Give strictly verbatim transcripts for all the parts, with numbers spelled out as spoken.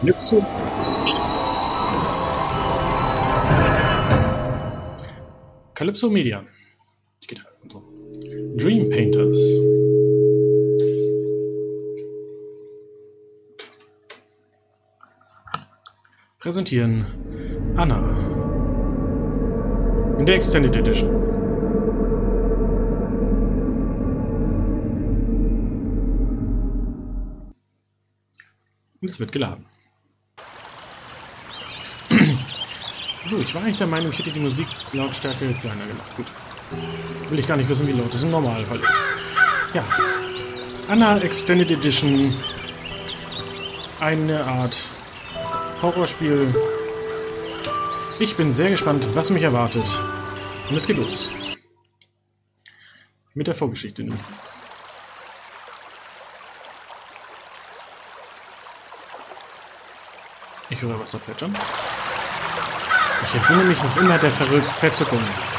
Calypso. Calypso Media. Digital und so. Dream Painters. Präsentieren Anna. In der Extended Edition. Und es wird geladen. So, ich war eigentlich der Meinung, ich hätte die Musiklautstärke kleiner gemacht. Gut. Will ich gar nicht wissen, wie laut es im Normalfall ist. Ja. Anna Extended Edition. Eine Art Horrorspiel. Ich bin sehr gespannt, was mich erwartet. Und es geht los. Mit der Vorgeschichte nämlich. Ich höre Wasser plätschern. Ich entsinne mich noch immer der Ver Verzückung.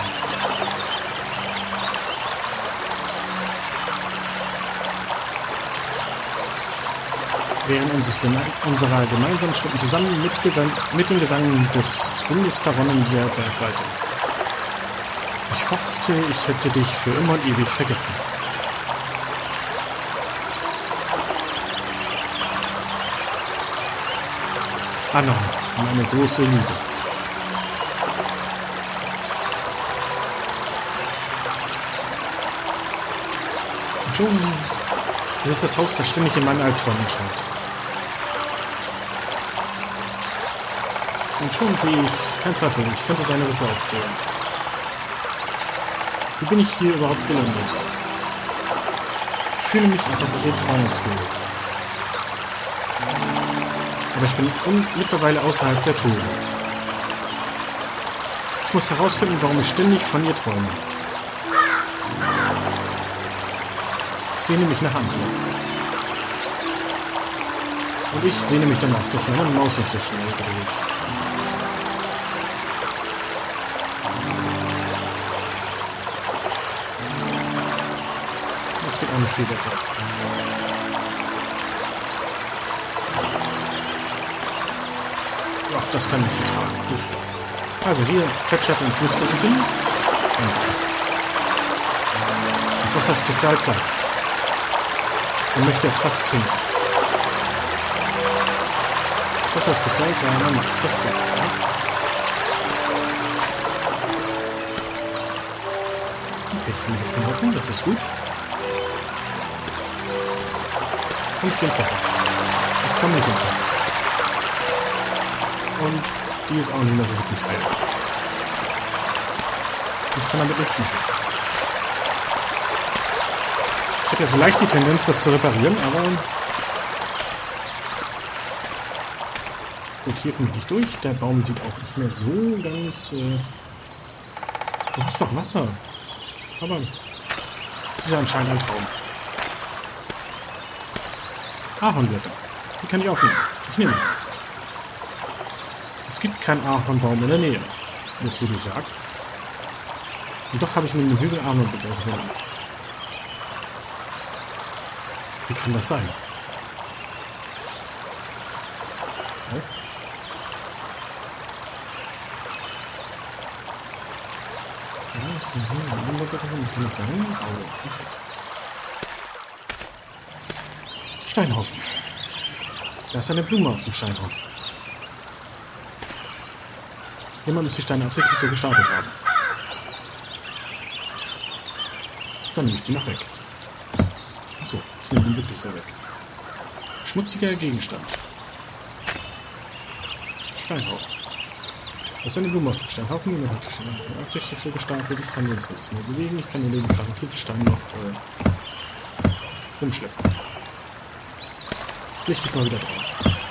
Während unseres geme unserer gemeinsamen Schritten zusammen mit, Gesang mit dem Gesang des Windes verronnen der Bergweite. Ich hoffte, ich hätte dich für immer und ewig vergessen. Anna, meine große Liebe. Und schon es ist das Haus, das ständig in meinen Albträumen erscheint. Und schon sehe ich, kein Zweifel, ich könnte seine Risse aufzählen. Wie bin ich hier überhaupt gelandet? Ich fühle mich, als ob ich hier Traumes bin. Aber ich bin mittlerweile außerhalb der Tore. Ich muss herausfinden, warum ich ständig von ihr träume. Ich sehne mich nach Antworten. Und ich sehne mich danach, dass meine Maus nicht so schnell dreht. Das geht auch nicht viel besser. Ach, das kann ich nicht tragen. Gut. Also hier, Ketchup und Flussversichen. Das Wasser ist kristallklar. Man möchte es fast trinken. Das Wasser ist kristallklar, man möchte es fast trinken. Ja? Okay, ich kann mich hoffen, das ist gut. Und ich gehe ins Wasser. Ich komme nicht ins Wasser. Und die ist auch nicht mehr so wirklich heil. Ich kann damit nichts machen. Ich habe ja so leicht die Tendenz, das zu reparieren, aber... Gut, hier komme ich nicht durch. Der Baum sieht auch nicht mehr so ganz... Äh du hast doch Wasser. Aber... Das ist ja anscheinend ein Traum. Ahornblätter. Die kann ich aufnehmen. Ich nehme eins. Es gibt keinen Ahornbaum in der Nähe. Jetzt, wo du sagst. Und doch habe ich neben dem Hügel Ahornblätter gefunden. Wie kann das sein? Ja. Ja, ich bin hier. Ahornblätter gefunden. Wie kann das sein? Oh, okay. Steinhaufen. Da ist eine Blume auf dem Steinhaufen. Jemand muss die Steine absichtlich so gestapelt haben. Dann nehme ich die noch weg. Achso, ich nehme den wirklich so weg. Schmutziger Gegenstand. Steinhaufen. Das ist eine Blume auf dem Steinhaufen. Jemand hat die absichtlich so gestapelt. Ich kann jetzt nichts mehr bewegen. Ich kann nur den kleinen Kieselstein noch äh, rumschleppen. Leg ich mal wieder drauf.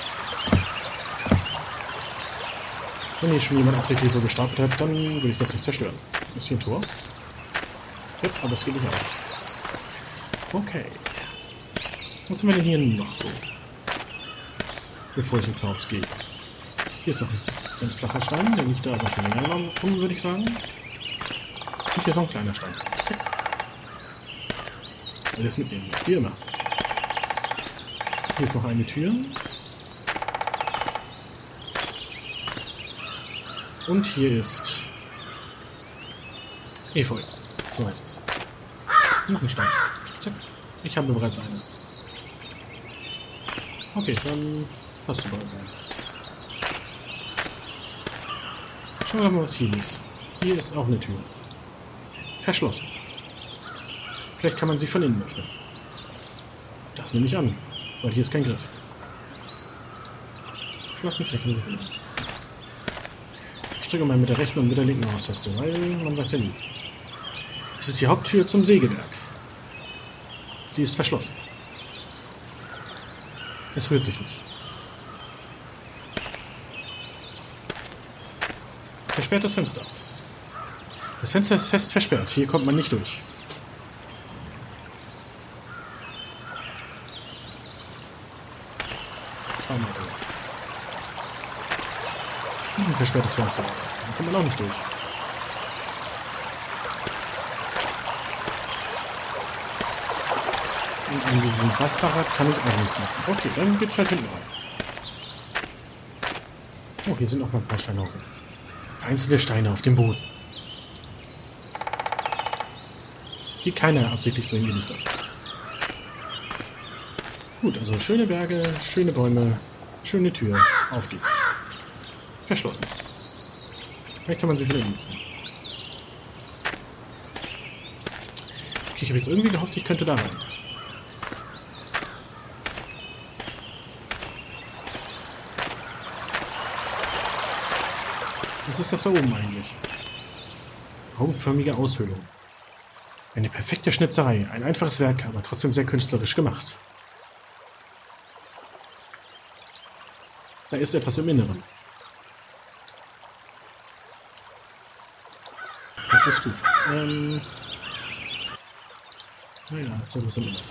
Wenn hier schon jemand absichtlich so gestapelt hat, dann will ich das nicht zerstören. Ist hier ein Tor? Ja, aber es geht nicht auf. Okay. Was haben wir denn hier noch so? Bevor ich ins Haus gehe. Hier ist noch ein ganz flacher Stein, der liegt da aber schon länger rum, würde ich sagen. Und hier ist noch ein kleiner Stein. Zack. Alles mitnehmen, wie immer. Hier ist noch eine Tür. Und hier ist Efeu. So heißt es. Noch ein Stein. Zack. Ich habe bereits eine. Okay, dann hast du bereits eine. Schauen wir mal, was hier ist. Hier ist auch eine Tür. Verschlossen. Vielleicht kann man sie von innen öffnen. Das nehme ich an, weil hier ist kein Griff. Verschlossen, vielleicht kann man sie von innen. Ich drücke mal mit der rechten und mit der linken Maustaste, weil man weiß ja nie. Es ist die Haupttür zum Sägewerk. Sie ist verschlossen. Es rührt sich nicht. Versperrt das Fenster. Das Fenster ist fest versperrt. Hier kommt man nicht durch. Zweimal so. Ein versperrtes Fenster. Da kommt man auch nicht durch. Und an diesem Wasserrad kann ich auch nichts machen. Okay, dann geht's halt hinten rein. Oh, hier sind auch noch ein paar Steinhaufen. Einzelne Steine auf dem Boden. Die keiner absichtlich so hingelegt hat. Gut, also schöne Berge, schöne Bäume, schöne Tür. Auf geht's. Verschlossen. Vielleicht kann man sie wieder nutzen. Okay, ich habe jetzt irgendwie gehofft, ich könnte da rein. Was ist das da oben eigentlich? Raumförmige Aushöhlung. Eine perfekte Schnitzerei. Ein einfaches Werk, aber trotzdem sehr künstlerisch gemacht. Da ist etwas im Inneren. Das ist gut. Ähm. Naja, das ist etwas im Inneren.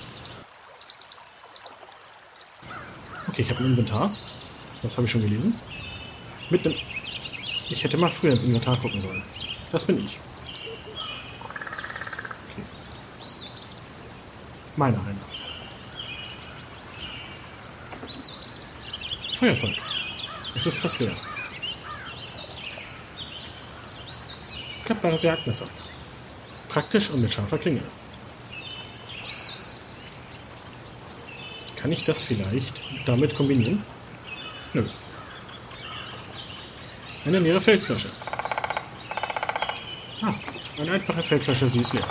Okay, ich habe ein Inventar. Das habe ich schon gelesen. Mit einem... Ich hätte mal früher ins Inventar gucken sollen. Das bin ich. Okay. Meine einer. Feuerzeug. Es ist fast leer. Klappbares Jagdmesser. Praktisch und mit scharfer Klinge. Kann ich das vielleicht damit kombinieren? Nö. Eine leere Feldflasche. Ah, eine einfache Feldflasche, sie ist leer.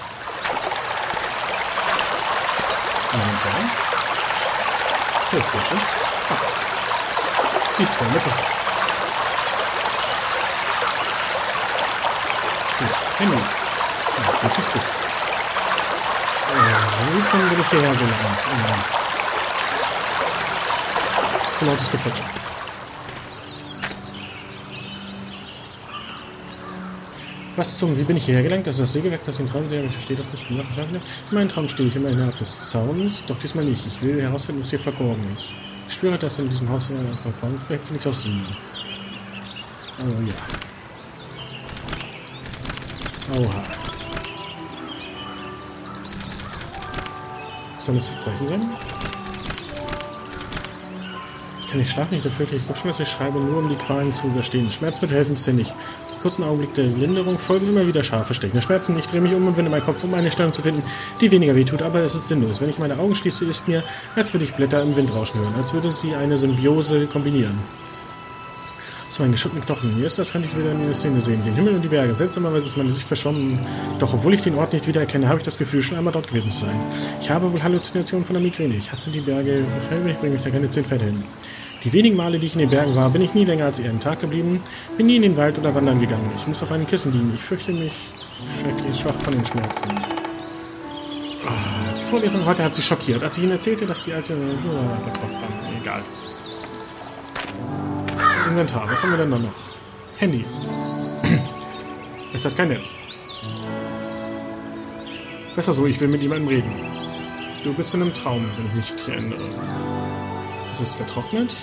Inventar. Feldflasche. Ah. Sie ist voll mit Wasser. Gut, Handy. Ja, das ist gut. Äh, wie zum bin ich hierher gelangt? Ja. Zu lautes Geplätscher. Was zum, wie bin ich hierher gelangt? Das ist das Sägewerk, das ich im Traum sehe, aber ich verstehe das nicht. In meinem Traum stehe ich immer innerhalb des Zauns, doch diesmal nicht. Ich will herausfinden, was hier verborgen ist. Ich spüre, dass in diesem Haus jemand verborgen ist. Vielleicht finde ich auch sie. Oh ja. Oha. Soll das für Zeichen sein? Ich kann nicht schlafen, ich dafür ich Kopfschmerz, ich schreibe nur, um die Qualen zu überstehen. Schmerzmittel helfen bisher nicht. Auf den kurzen Augenblick der Linderung folgen immer wieder scharfe, stechende Schmerzen. Ich drehe mich um und wende meinen Kopf, um eine Stellung zu finden, die weniger wehtut, aber es ist sinnlos. Wenn ich meine Augen schließe, ist mir, als würde ich Blätter im Wind rauschen hören, als würde sie eine Symbiose kombinieren. Aus meinen geschuppten Knochen. Mir ist das, kann ich wieder in der Szene sehen. Den Himmel und die Berge. Seltsamerweise ist meine Sicht verschwommen. Doch obwohl ich den Ort nicht wiedererkenne, habe ich das Gefühl, schon einmal dort gewesen zu sein. Ich habe wohl Halluzinationen von der Migräne. Ich hasse die Berge. Ich bringe mich da keine zehn Pferde hin. Die wenigen Male, die ich in den Bergen war, bin ich nie länger als einen Tag geblieben, bin nie in den Wald oder wandern gegangen. Ich muss auf einem Kissen liegen. Ich fürchte mich schrecklich schwach von den Schmerzen. Oh, die Vorlesung heute hat sie schockiert, als ich ihnen erzählte, dass die alte... Oh, der Kopf war. Egal. Inventar, was haben wir denn da noch? Handy. Es hat kein Netz. Besser so, ich will mit jemandem reden. Du bist in einem Traum, wenn ich mich hier ändere. Es ist vertrocknet.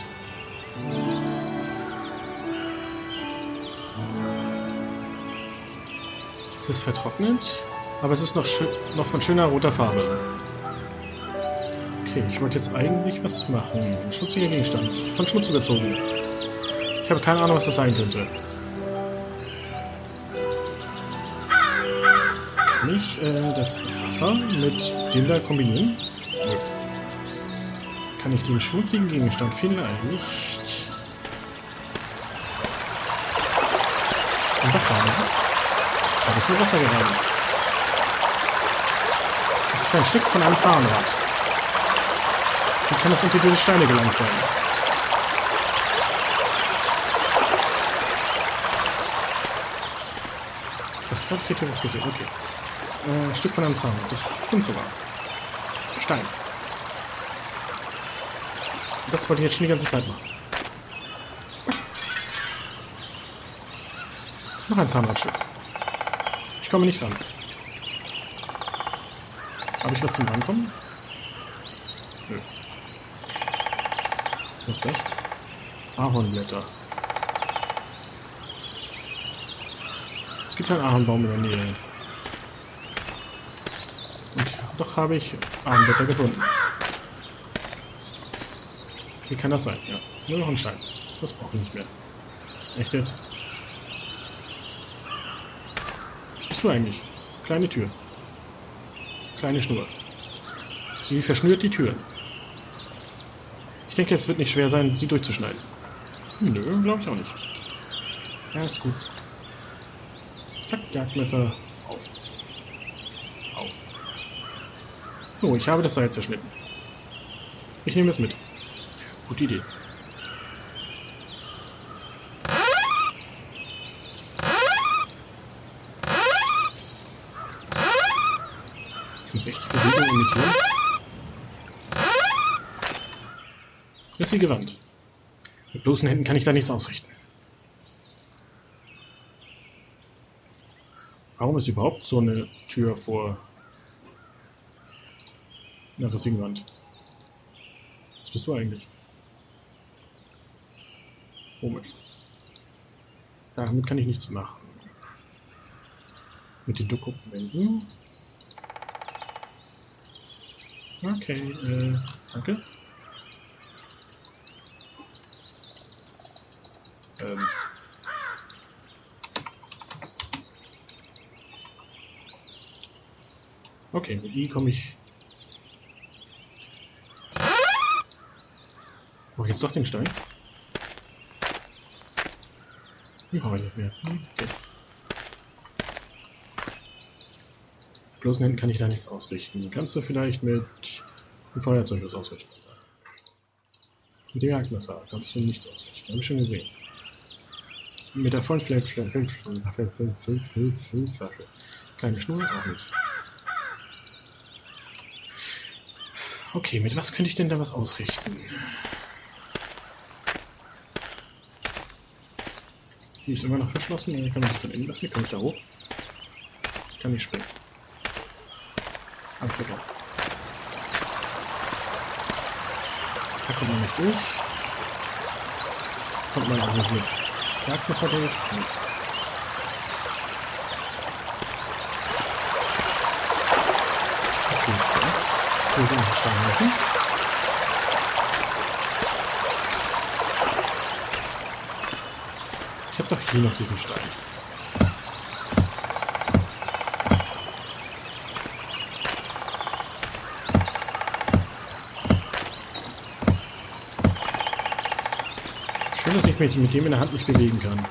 Es ist vertrocknet, aber es ist noch, noch von schöner roter Farbe. Okay, ich wollte jetzt eigentlich was machen. Ein schmutziger Gegenstand. Von Schmutz überzogen. Ich habe keine Ahnung, was das sein könnte. Kann ich äh, das Wasser mit dem da kombinieren? Nö. Kann ich den schmutzigen Gegenstand vielleicht nicht... einfach rein? Da ist nur Wasser gereinigt. Das ist ein Stück von einem Zahnrad. Wie kann das unter diese Steine gelangt sein? Ich glaube, ich hätte was gesehen. Okay. Äh, Stück von einem Zahnrad. Das stimmt sogar. Stein. Das wollte ich jetzt schon die ganze Zeit machen. Noch ein Zahnradstück. Ich komme nicht ran. Habe ich was zum Rankommen? Nö. Was ist das? Ahornblätter. Es gibt einen Ahornbaum in der Nähe. Und doch habe ich Ahornblätter gefunden. Wie kann das sein? Ja, nur noch ein Stein. Das brauche ich nicht mehr. Echt jetzt? Was bist du eigentlich? Kleine Tür. Kleine Schnur. Sie verschnürt die Tür. Ich denke, es wird nicht schwer sein, sie durchzuschneiden. Nö, glaube ich auch nicht. Ja, ist gut. Zack, Jagdmesser auf. Auf. So, ich habe das Seil zerschnitten. Ich nehme es mit. Gute Idee. Ich muss echt die Bewegung imitieren. Rissige Wand. Mit bloßen Händen kann ich da nichts ausrichten. Warum ist überhaupt so eine Tür vor einer rissigen Wand? Was bist du eigentlich? Komisch. Damit kann ich nichts machen. Mit den Dokumenten. Okay, äh, danke. Ähm. Okay, mit I komme ich... Brauche ich jetzt doch den Stein? Den brauche ich nicht mehr. Hm, okay. Bloßen Händen kann ich da nichts ausrichten. Kannst du vielleicht mit dem Feuerzeug was ausrichten? Mit dem Jagdmesser kannst du nichts ausrichten. Habe ich schon gesehen. Mit der vollen Flasche. Kleine Schnur auch nicht. Okay, mit was könnte ich denn da was ausrichten? Die ist immer noch verschlossen. Ich kann man sich von innen öffnen. Kann ich da hoch? Ich kann nicht springen. Hab ich vergessen. Da kommt man nicht durch. Kommt man auch nicht mit. Sagt das heute nicht? Nee. Okay, so. Hier sind noch Steinhaufen. Ich habe doch hier noch diesen Stein. Schön, dass ich mich mit dem in der Hand nicht bewegen kann.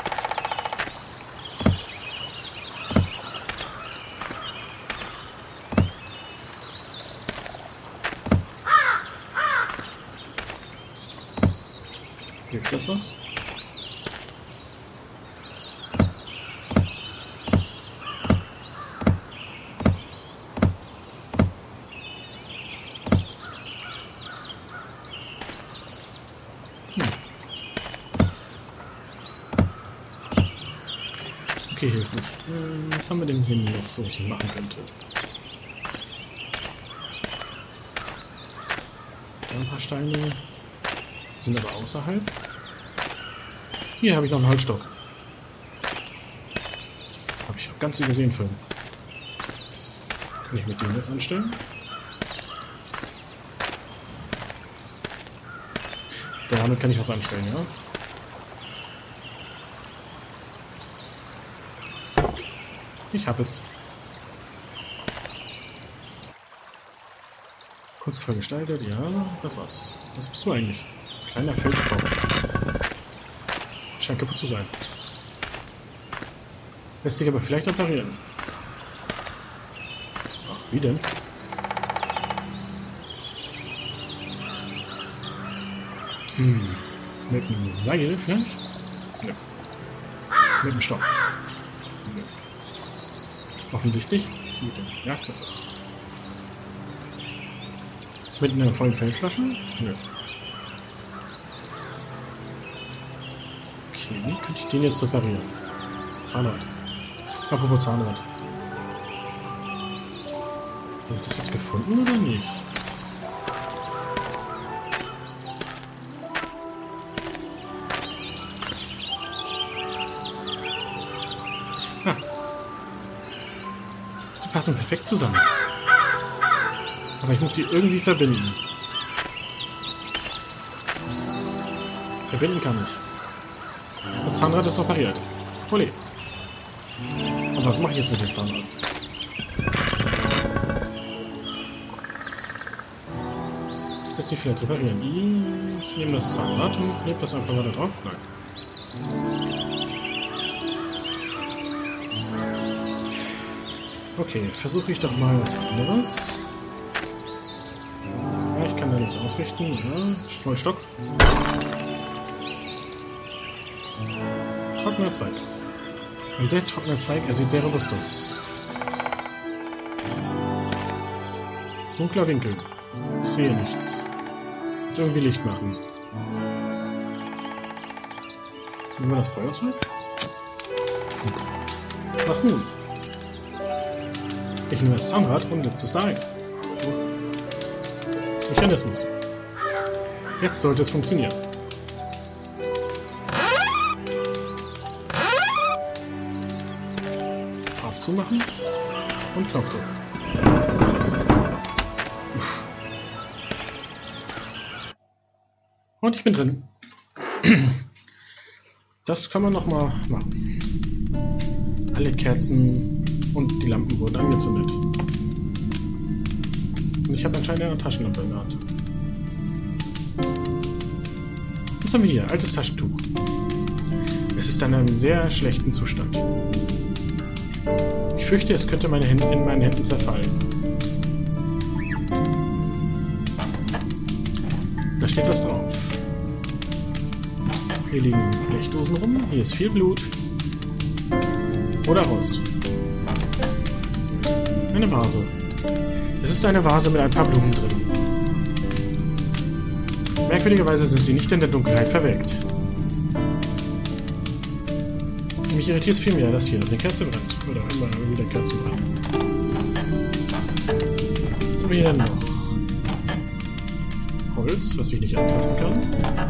Hilft das was? Okay, hilft nicht. Äh, was haben wir denn hier noch so, was ich machen könnte? Da ein paar Steine sind aber außerhalb. Hier habe ich noch einen Holzstock. Habe ich auch ganz übersehen vorhin. Kann ich mit dem das anstellen? Damit kann ich was anstellen, ja? Ich habe es. Kunstvoll gestaltet, ja, das war's. Was bist du eigentlich? Kleiner Feldbau. Scheint kaputt zu sein. Lässt sich aber vielleicht reparieren. Ach, wie denn? Hm. Mit einem Seil vielleicht? Ne. Mit einem Stock. Ne. Offensichtlich. Ja, klasse. Mit einer vollen Feldflasche? Nö. Okay, wie könnte ich den jetzt reparieren? Zahnrad. Apropos Zahnrad. Habe ich das jetzt gefunden oder nicht? Ah. Sie passen perfekt zusammen. Aber ich muss sie irgendwie verbinden. Verbinden kann ich. Das Zahnrad ist repariert. Olé. Aber was mache ich jetzt mit dem Zahnrad? Das lässt sich vielleicht reparieren. Ich nehme das Zahnrad und lege das einfach mal da drauf. Nein. Okay, versuche ich doch mal was anderes. Ja, ich kann da nichts ausrichten. Ja, Vollstock. Trockener Zweig. Ein sehr trockener Zweig, er sieht sehr robust aus. Dunkler Winkel. Ich sehe nichts. Muss irgendwie Licht machen. Nehmen wir das Feuerzeug? Was nun? Ich nehme das Zahnrad und setze es da ein. Mechanismus. Jetzt sollte es funktionieren. Aufzumachen und Knopfdruck. Und ich bin drin. Das kann man nochmal machen. Alle Kerzen und die Lampen wurden angezündet. Und ich habe anscheinend eine Taschenlampe in der Hand. Was haben wir hier? Altes Taschentuch. Es ist in einem sehr schlechten Zustand. Ich fürchte, es könnte meine Hände in meinen Händen zerfallen. Da steht was drauf. Hier liegen Blechdosen rum. Hier ist viel Blut. Oder Rost. Eine Vase. Es ist eine Vase mit ein paar Blumen drin. Merkwürdigerweise sind sie nicht in der Dunkelheit verwelkt. Mich irritiert es vielmehr, dass hier eine Kerze brennt. Oder immer wieder Kerzen brennen. Was haben wir hier denn noch? Holz, was ich nicht anfassen kann.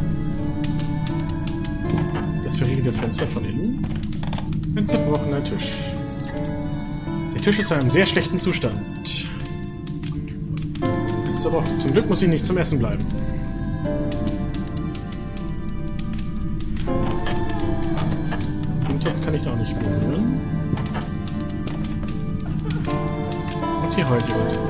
Das verriegelte Fenster von innen. Ein zerbrochener Tisch. Der Tisch ist in einem sehr schlechten Zustand. Das ist aber auch, zum Glück muss ich nicht zum Essen bleiben. Den Topf kann ich da auch nicht berühren. Und hier heult jemand.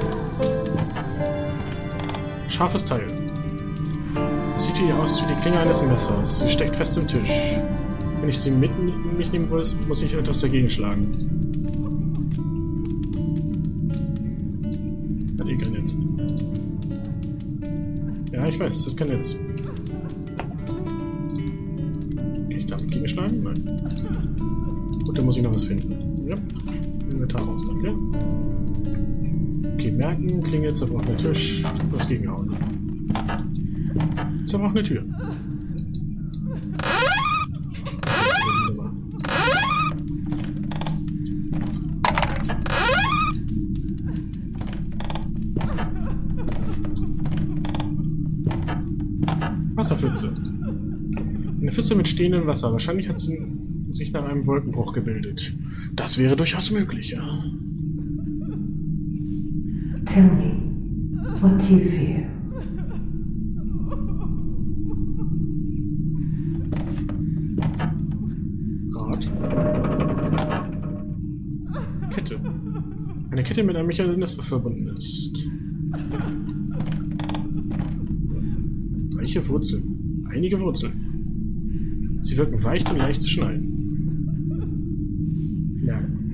Scharfes Teil. Es sieht hier aus wie die Klinge eines Messers. Sie steckt fest im Tisch. Wenn ich sie mit mich nehmen will, muss ich etwas dagegen schlagen. Hat eh kein Netz. Ja, ich weiß, es ist kein Netz. Kann ich damit gegenschlagen? Nein. Gut, dann muss ich noch was finden. Ja. Inventar raus, danke. Okay, merken, Klinge, zerbrochener Tisch, was gegenhauen. Zerbrochene Tür. Wasserpfütze. Eine Pfütze mit stehendem Wasser. Wahrscheinlich hat sie sich nach einem Wolkenbruch gebildet. Das wäre durchaus möglich, ja. Tell me, what do you fear? Rad. Kette. Eine Kette mit einem Mechanismus verbunden ist. Einige Wurzeln. Einige Wurzeln. Sie wirken weich und leicht zu schneiden. Ja.